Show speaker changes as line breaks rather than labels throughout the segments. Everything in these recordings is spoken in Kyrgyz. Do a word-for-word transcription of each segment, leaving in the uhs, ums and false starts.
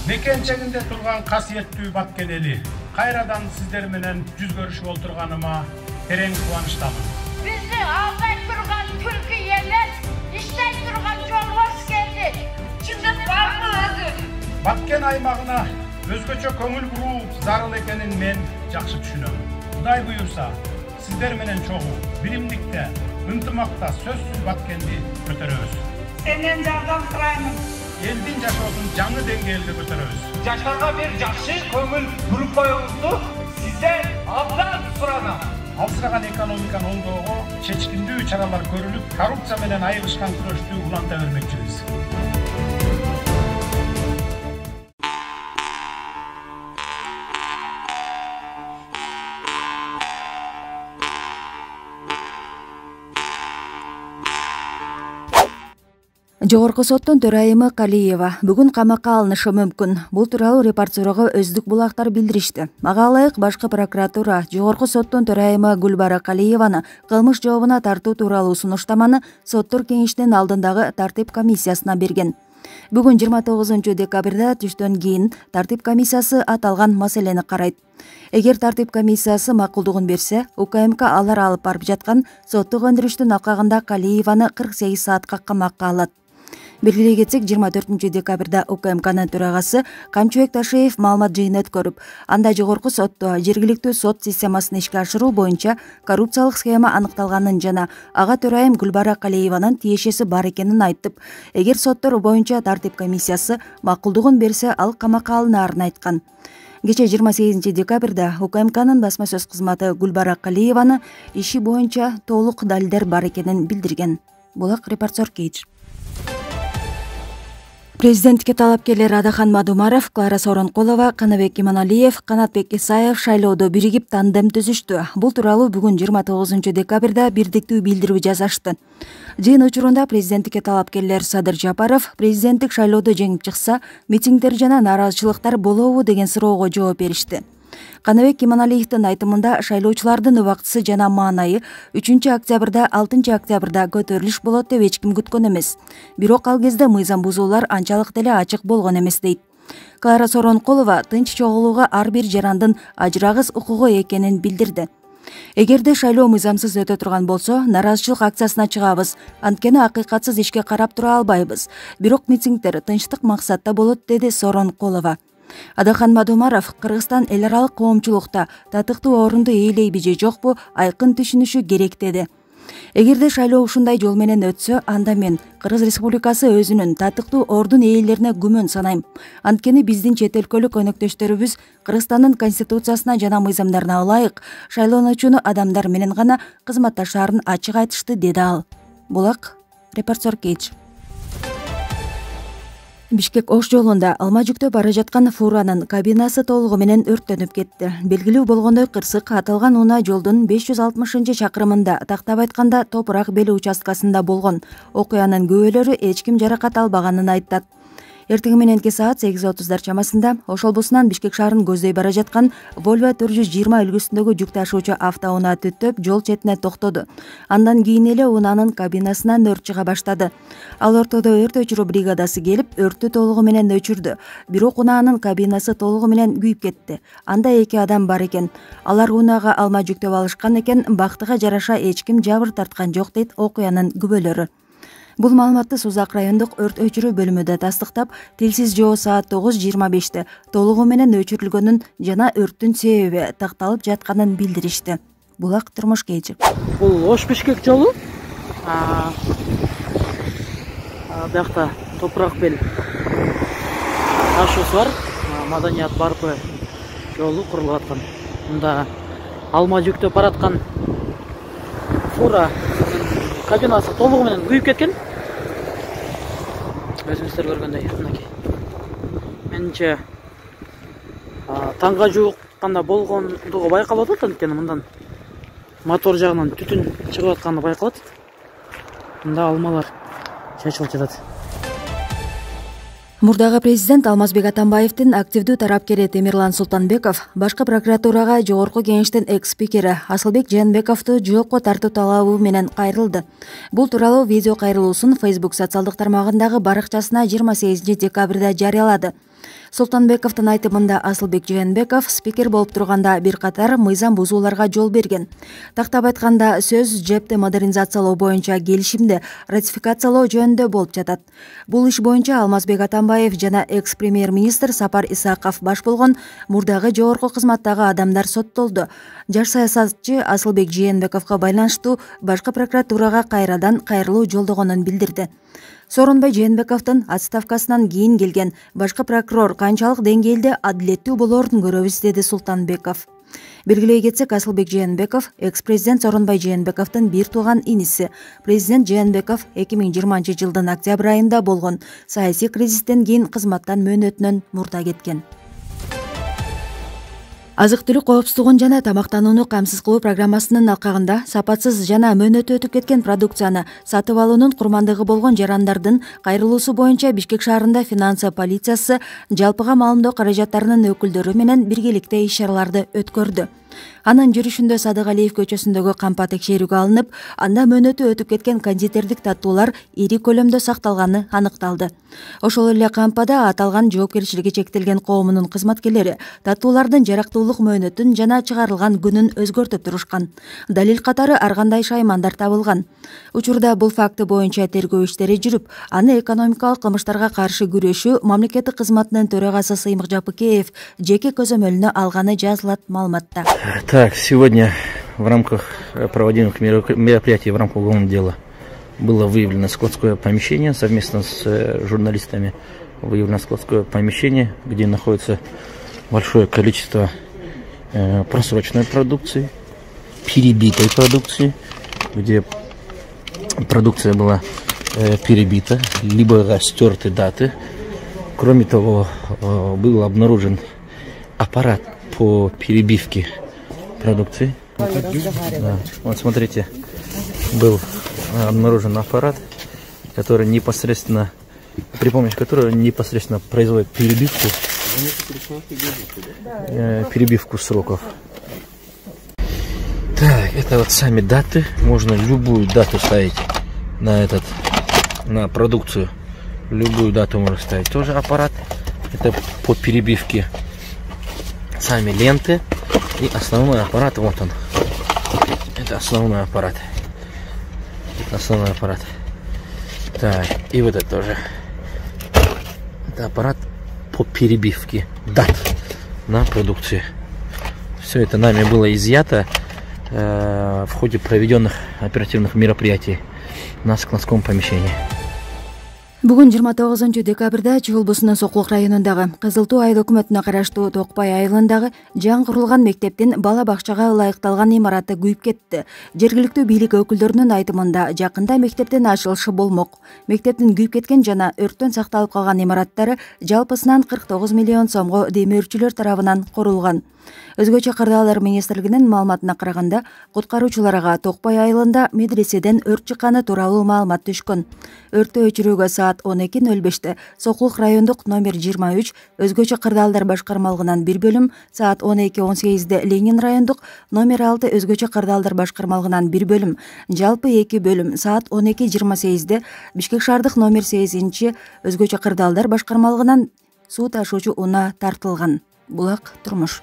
Мекенчегинде турган касиеттүү Баткен эли, кайрадан сиздер менен жүз көрүшүп олтурганыма терең кубанычтамын.
Бизди алдай турган түркү элер, иштей турган жолбош келди. Чындык бармы өзү?
Баткен аймагына өзгөчө көңүл буруу зарыл экенин мен жакшы түшүнөм. Кудай буюрса, сиздер менен чогуу, биримдикте, ынтымакта сөзсүз Баткенди көтөрөбүз.
Сенден жардам сурайм.
Элдин жашоосун жаңы деңгээлге көтөрөбүз.
Жаштарга бир жакшы көңүл буруп коюңузду сизден абдан суранам.
Алсыраган экономиканы оңдоого чечкиндүү чаралар көрүлүп, коррупция менен айыгышкан күрөштү уланта бермекчибиз.
Жогорку соттун төрайымы Калиева бүгүн камакка алынышы мүмкүн. Бул тууралуу репортерго өздүк булактар билдиришти. Ага ылайык башкы прокуратура жогорку соттун төрайымы Гүлбара Калиеваны кылмыш жообуна тартуу тууралуу сунуштаманы соттор кеңешинин алдындагы тартип комиссиясына берген. Бүгүн жыйырма тогузунчу декабрда түштөн кийин тартип комиссиясы аталган маселени карайт. Эгер тартип комиссиясы макулдугун берсе, УКМК алар алып барып жаткан соттук өндүрүштүн алкагында Калиеваны кырк сегиз саатка камакка алат. Белгилей кетсек, жыйырма төртүнчү декабрда УКМКнын төрагасы Камчыбек Ташиев маалымат жыйыны өткөрүп, анда жогорку сотто жергиликтүү сот системасын ишке ашыруу боюнча коррупциялык схема аныкталганын жана ага төрайым Гүлбара Калиеванын тиешеси бар экенин айтып, эгер соттор боюнча тартип комиссиясы макулдугун берсе, ал камакка алынаарын айткан. Кече жыйырма сегизинчи декабрда УКМКнын басма сөз кызматы Гүлбара Калиеваны иши боюнча толук далилдер бар экенин билдирген. Булак репортер Кейдж. Президенттикке талапкерлер Адахан Мадумаров, Клара Сооронкулова, Канабек Иманалиев, Канатбек Исаев шайлоодо биригип тандем түзүштү. Бул тууралуу бүгүн жыйырма тогузунчу декабрда бирдиктүү билдирүү жазышты. Жыйын учурунда президенттикке талапкерлер Садыр Жапаров президенттик шайлоодо жеңип чыкса, митингдер жана нааразычылыктар болобу деген суроого жооп беришти. Канабек Иманалиевдин айтымында шайлоочулардын убактысы жана маанайы үчүнчү октябрда, алтынчы октябрда көтөрүлүш болот деп эч ким күткөн эмес. Бирок ал кезде мыйзам бузуулар анчалык деле ачык болгон эмес дейт. Клара Сооронкулова тынч чогулууга ар бир жарандын ажырагыс укугу экенин билдирди. Эгерде шайлоо мыйзамсыз өтө турган болсо, нааразычылык акциясына чыгабыз. Анткени акыйкатсыз ишке карап тура албайбыз. Бирок митингдер тынчтык максатта болот, деди Сооронкулова. Адахан Мадумаров Кыргызстан эл аралык коомчулукта татыктуу орунду ээлейби же жокпу айкын түшүнүшү керек деди. Эгерде шайлоо ушундай жол менен өтсө, анда мен Кыргыз Республикасы өзүнүн татыктуу ордун ээлерине күмөн санайм. Анткени биздин чет өлкөлүк өнөктөштөрүбүз Кыргызстандын конституциясына жана мыйзамдарына ылайык шайлоонуучуну адамдар менен гана кызматташаарын ачык айтышты, деди ал. Булак репортер Кейдж. Бишкек Ош жолунда алма жүктө бара жаткан фуранын кабинасы толугу менен өрттөнүп кетти. Белгилүү болгондой, кырсык аталган унаа жолдун беш жүз алтымышынчы чакырымында, тактап айтканда топурак бели участкасында болгон. Окуянын күбөлөрү эч ким жаракат албаганын айтат. Эртең мененки саат сегиз отуздар чамасында Ош облусунан Бишкек шаарын көздөй бара жаткан Volvo төрт жүз жыйырма үлгүсүндөгү жүк ташуучу автоунаа түттөп жол четине токтоду. Андан кийин эле унаанын кабинасынан өрт чыга баштады. Ал ортодо өрт өчүрүү бригадасы келип, өрттү толугу менен өчүрдү. Бирок унаанын кабинасы толугу менен күйүп кетти. Анда эки адам бар экен. Алар унаага алма жүктөп алышкан экен, бактыга жараша эч ким жабыр тарткан жок, дейт окуянын күбөлөрү. Бул маалыматты Сузак райондук өрт өчүрүү бөлүмү да тастыктап, тилсиз жоо саат тогуз жыйырма беште толугу менен өчүрүлгөнүн жана өрттүн себеби такталып жатканын билдиришти. Булак турмуш Кейчи.
Бул Ош Бишкек жолу. Биякта топурак бел ташуусу бар. Маданият барпы жолу курулуп аткан. Мында алма жүктөп бараткан фура кабинасы толугу менен күйүп кеткен. Өзүңүздөр көргөндөй, мынакей. Менимче таңга жуукканда болгондугу байкалып атат, анткени мындан мотор жагынан түтүн чыгып атканы байкалат. Мында алмалар чачылып жатат.
Мурдагы президент Алмазбек Атамбаевдин активдүү тарапкери Темирлан Султанбеков башкы прокуратурага жогорку кеңештин экс-спикери Асылбек Жанбековду жоопко тартуу талабы менен кайрылды. Бул тууралуу видео кайрылуусун Facebook социалдык тармагындагы баракчасына жыйырма сегизинчи декабрда жарыялады. Султанбековдун айтымында Асылбек Жээнбеков спикер болуп турганда бир катар мыйзам бузууларга жол берген. Тактап айтканда, сөз жэпти модернизациялоо боюнча келишимди ратификациялоо жөнүндө болуп жатат. Бул иш боюнча Алмазбек Атамбаев жана экс-премьер-министр Сапар Исаков баш болгон мурдагы жогорку кызматтагы адамдар соттолду. Жаш саясатчы Асылбек Жээнбековго байланыштуу башкы прокуратурага кайрадан кайрылуу жолдогонун билдирди. Сооронбай Жээнбековдун отставкасынан кийин келген башкы прокурор канчалык деңгээлде адилеттүү болоорун көрөбүз, деди Султанбеков. Белгилей кетсек, Асылбек Жээнбеков экс-президент Сооронбай Жээнбековдун бир тууган иниси. Президент Жээнбеков эки миң жыйырманчы жылдын октябрь айында болгон саясий кризистен кийин кызматтан мөөнөтүнөн мурда кеткен. Азык-түлүк коопсуздугун жана тамактанууну камсыз кылуу программасынын алкагында сапатсыз жана мөөнөтү өтүп кеткен продукцияны сатып алуунун курмандыгы болгон жарандардын кайрылуусу боюнча Бишкек шаарында финансы полициясы жалпыга маалымдоо каражаттарынын өкүлдөрү менен биргеликте иш-чараларды өткөрдү. Анын жүрүшүндө Садыгалиев көчөсүндөгү кампа текшерүүгө алынып, анда мөөнөтү өтүп кеткен кондитердик таттуулар ири көлөмдө сакталганы аныкталды. Ошол эле кампада аталган жоопкерчилиги чектелген коомунун кызматкерлери таттуулардын жарактуулук мөөнөтүн жана чыгарылган күнүн өзгөртүп турушкан. Далил катары ар кандай шаймандар табылган. Учурда бул факты боюнча тергөө иштери жүрүп, аны экономикалык кылмыштарга каршы күрөшүү мамлекеттик кызматынын төрагасы Сыймык Жапыкеев жеке көзөмөлүнө алганы жазылат маалыматта.
Так, сегодня в рамках проводимых мероприятий в рамках уголовного дела было выявлено складское помещение. Совместно с журналистами выявлено складское помещение, где находится большое количество э, просроченной продукции, перебитой продукции, где продукция была э, перебита, либо стерты даты. Кроме того, э, был обнаружен аппарат по перебивке продукции. Да. Вот смотрите, был обнаружен аппарат, который непосредственно, при помощи которого непосредственно производит перебивку, э, перебивку сроков. Так, это вот сами даты. Можно любую дату ставить на этот, на продукцию. Любую дату можно ставить. Тоже аппарат. Это по перебивке. Сами ленты. И основной аппарат, вот он. Это основной аппарат. Это основной аппарат. Так, и вот это тоже. Это аппарат по перебивке дат на продукции. Все это нами было изъято э, в ходе проведенных оперативных мероприятий на складском помещении.
Бүгүн жыйырма тогузунчу декабрда Чүй облусунун Сокулук районундагы Кызыл Туу айыл өкмөтүнө караштуу Токпай айылындагы жаңы курулган мектептин бала бакчага ылайыкталган имараты күйүп кетти. Жергиликтүү бийлик өкүлдөрүнүн айтымында, жакында мектептин ачылышы болмок. Мектептин күйүп кеткен жана өрттөн сакталып калган имараттары жалпысынан кырк тогуз миллион сомго демөөрчүлөр тарабынан курулган. Өзгөчө кырдаалдар министрлигинин маалыматына караганда, куткаруучуларга Токпай айылында медреседен өрт чыкканы тууралуу маалымат түшкөн. Өрттү өчүрүүгө саат он эки нөл беште Сокулук райондук номер жыйырма үч өзгөчө кырдаалдар башкармалыгынан бир бөлүм, саат он эки он сегизде Ленин райондук номер алты өзгөчө кырдаалдар башкармалыгынан бир бөлүм, жалпы эки бөлүм, саат он эки жыйырма сегизде Бишкек шаардык номер сегизинчи өзгөчө кырдаалдар башкармалыгынан суу ташуучу унаа тартылган. Булак турмуш.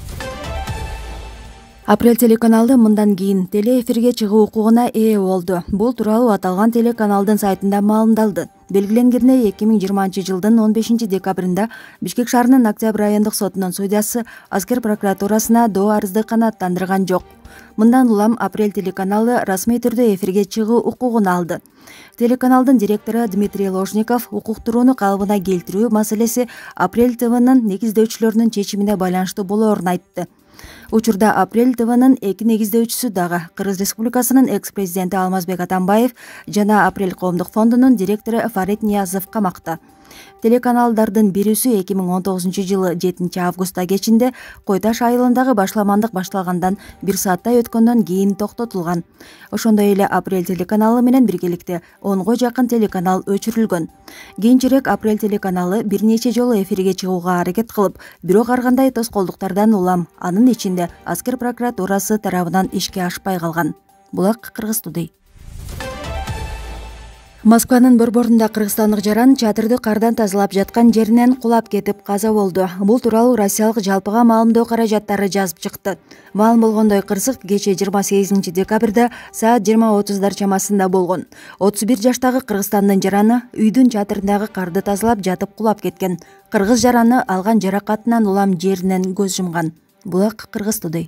Апрель телеканалды мындан кийин телеэфирге чыгуу укугуна ээ болду. Бул тууралуу аталган телеканалдын сайтында маалымдалды. Белгиленгендей, эки миң жыйырманчы жылдын он бешинчи декабрында Бишкек шаарынын Октябрь райондук сотунун судьясы Аскер прокуратурасына доо арызды канааттандырган жок. Мындан улам Апрель телеканалы расмий түрдө эфирге чыгуу укугун алды. Телеканалдын директору Дмитрий Ложников укуктурууну калыбына келтирүү маселеси Апрель ТВнын негиздөөчүлөрүнүн чечимине байланыштуу болоорун айтты. Учурда Апрель ТВнын эки негиздөөчүсү дагы Кыргыз Республикасынын экс-президенти Алмазбек Атамбаев жана Апрель коомдук фондунун директору Фарид Ниязов камакта. Телеканалдардын бирүүсү эки миң он тогузунчу жылы жетинчи августта кечинде Койташ айылындагы башламандык башталгандан бир сааттай өткөндөн кийин токтотулган. Ошондой эле Апрель телеканалы менен биргеликте онго жакын телеканал өчүрүлгөн. Кийинчерээк Апрель телеканалы бир нече жолу эфирге чыгууга аракет кылып, бирок ар кандай тоскоолдуктардан улам, анын ичинде Аскер прокуратурасы тарабынан ишке ашпай калган. Булак Кыргыз Тудей. Москванын борборунда кыргызстандык жаран чатырды кардан тазалап жаткан жеринен кулап кетип каза болду. Бул тууралуу Россиялык жалпыга маалымдоо каражаттары жазып чыкты. Маалым болгондой, кырсык кечээ жыйырма сегизинчи декабрда саат жыйырма отуздар чамасында болгон. отуз бир жаштагы Кыргызстандын жараны үйдүн чатырындагы карды тазалап жатып кулап кеткен. Кыргыз жараны алган жаракатынан улам жеринен көз жумган. Булак Кыргыз Today.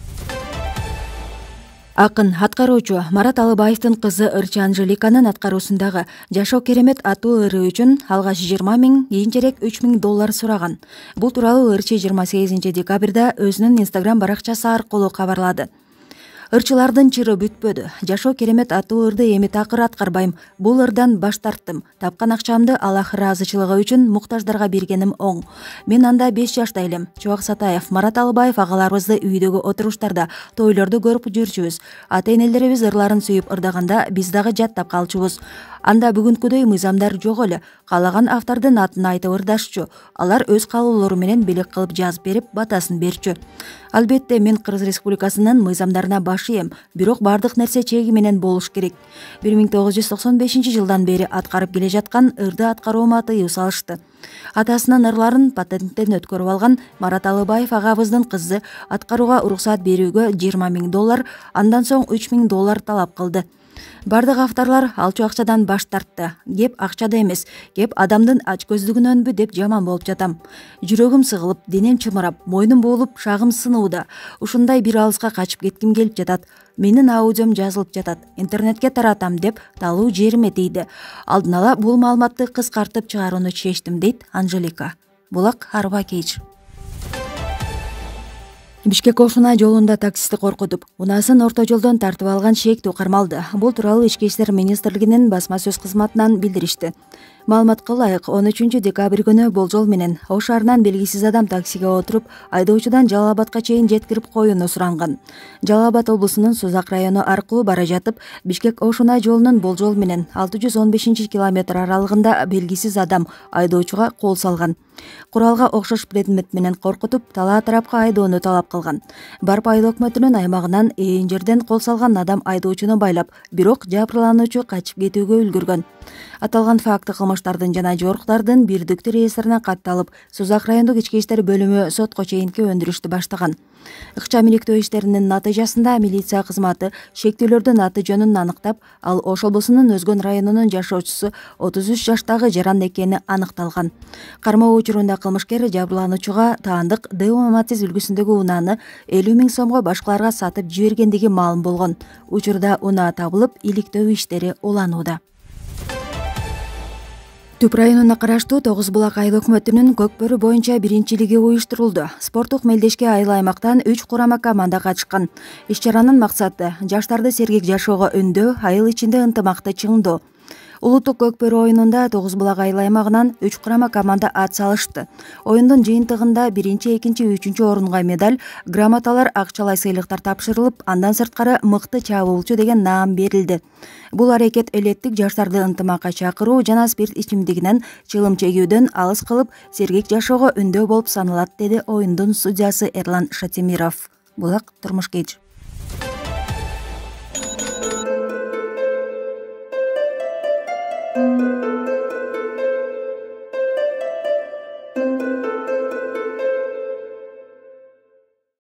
Акын аткаруучу Марат Алыбаевдин кызы ырчы Анжеликанын аткаруусундагы Жашоо керемет аттуу ыры үчүн алгач жыйырма миң, кийинчерээк үч миң доллар сураган. Бул тууралуу ырчы жыйырма сегизинчи декабрда өзүнүн Инстаграм баракчасы аркылуу кабарлады. Ырчылардын чыры бүтпөдү. Жашоо керемет аттуу ырды эми такыр аткарбайм. Бул ырдан баш тарттым. Тапкан акчамды Аллах ыраазычылыгы үчүн муктаждарга бергеним оң. Мен анда беш жашта элем. Чубак Сатаев, Марат Алыбаев агаларыбызды үйдөгү отуруштарда, тойлорду көрүп жүрчүбүз. Ата-энелерибиз ырларын сүйүп ырдаганда биз дагы жаттап калчубуз. Анда бүгүнкүдөй мыйзамдар жок эле. Каалаган автордун атын айтып ырдашчу. Алар өз каалоолору менен белек кылып жазып берип, батасын берчү. Албетте мен Кыргыз Республикасынын мыйзамдарына баш ийем, бирок бардык нерсе чеги менен болуш керек. бир миң тогуз жүз токсон бешинчи жылдан бери аткарып келе жаткан ырды аткаруума тыюу салышты. Атасынын ырларын патенттен өткөрүп алган Марат Алыбаев агабыздын кызы аткарууга уруксат берүүгө жыйырма миң доллар, андан соң үч миң доллар талап кылды. Бардык авторлар алчу акчадан баш тартты. Кеп акчада эмес, кеп адамдын ач көздүгүнөнбү деп жаман болуп жатам. Жүрөгүм сыгылып, денем чымырап, мойнум боолуп, шагым сынууда. Ушундай бир алыска качып кетким келип жатат. Менин аудиом жазылып жатат. Интернетке таратам деп талуу жериме тийди. Алдын ала бул маалыматты кыскартып чыгарууну чечтим, дейт Анжелика. Булак Арба Кейч. Бишкек Ошуна жолунда таксисти коркутуп, унаасын орто жолдон тартып алган шектүү кармалды. Бул тууралуу Ички иштер министрлигинин басма сөз кызматынан билдиришти. Маалыматка ылайык, он үчүнчү декабрь күнү болжол менен Ош шаарынан белгисиз адам таксиге отуруп, айдоочудан Жалал Абадка чейин жеткирип коюуну суранган. Жалал Абад облусунун Сузак району аркылуу бара жатып, Бишкек Ошуна жолунун болжол менен алты жүз он бешинчи километр аралыгында белгисиз адам айдоочуга кол салган. Куралга окшош предмет менен коркутуп, талаа тарапка айдоону талап кылган. Барп айыл өкмөтүнүн аймагынан ээн жерден кол салган адам айдоочуну байлап, бирок жабырлануучу качып кетүүгө үлгүргөн. Аталган факты кылмыштардын жана жоруктардын бирдиктүү реестрине катталып, Сузак райондук ички иштер бөлүмү сотко чейинки өндүрүштү баштаган. Ыкчам иликтөө иштеринин натыйжасында милиция кызматы шектүүлөрдүн аты жөнүн аныктап, ал Ош облусунун Өзгөн районунун жашоочусу отуз үч жаштагы жаран экени аныкталган. Кармоо учурунда кылмышкер жабырлануучуга таандык Дэо Матиз үлгүсүндөгү унааны элүү миң сомго башкаларга сатып жибергендиги маалым болгон. Учурда унаа табылып, иликтөө иштери уланууда. Түп районуна караштуу Тогуз Булак айыл өкмөтүнүн Көкбөрү боюнча биринчилиги уюштурулду. Спорттук мелдешке айыл аймактан үч курама команда катышкан. Иш-чаранын максаты жаштарды сергек жашоого үндөө, айыл ичинде ынтымакты чыңдоо. Улуттук Көкбөрү оюнунда Тогуз Булак айыл аймагынан үч курама команда ат салышты. Оюндун жыйынтыгында биринчи, экинчи, үчүнчү орунга медаль, грамоталар, акчалай сыйлыктар тапшырылып, андан сырткары мыкты чабуулчу деген наам берилди. Бул аракет элеттик жаштарды ынтымакка чакыруу жана спирт ичимдигинен, чылым чегүүдөн алыс кылып, сергек жашоого үндөө болуп саналат, деди оюндун судьясы Эрлан Шатимиров. Булак Турмуш Кейч.